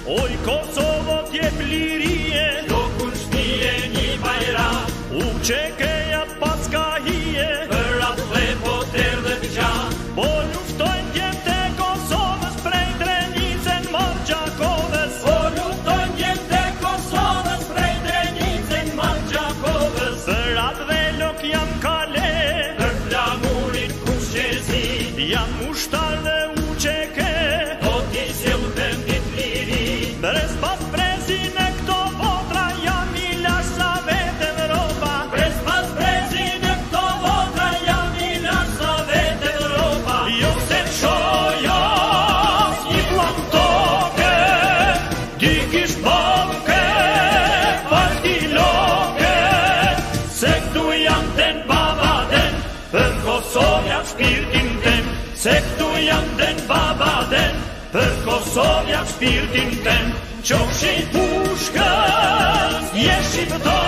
Oj Kosovo t'jep lirie, jo kur shpije një bajram, uçekeja paska hije, për atë dhe po t'erdhe t'gjan. po luftojnë djemt e Kosovës prej Drenicën Margjakovës. Po luftojnë djemt e Kosovës prej Drenicën Margjakovës. Për atë dhe lok jam kale, Për flamurit kushezi, jam ushtar dhe uçeke, po t'i sjellëm dit liri. Brez pas prezin e këto votra, jam i lash sa vete Evropa. Brez pas prezin e këto votra, jam i lash sa vete Evropa. Jo se qoja një plan toke, dy kish banke, parti loke, Se këtu janë ten babaden, për Kosovja shpirtin ten. Se këtu janë ten babaden, për Kosovja shpirtin ten. qofshin pushkës, je shqiptar.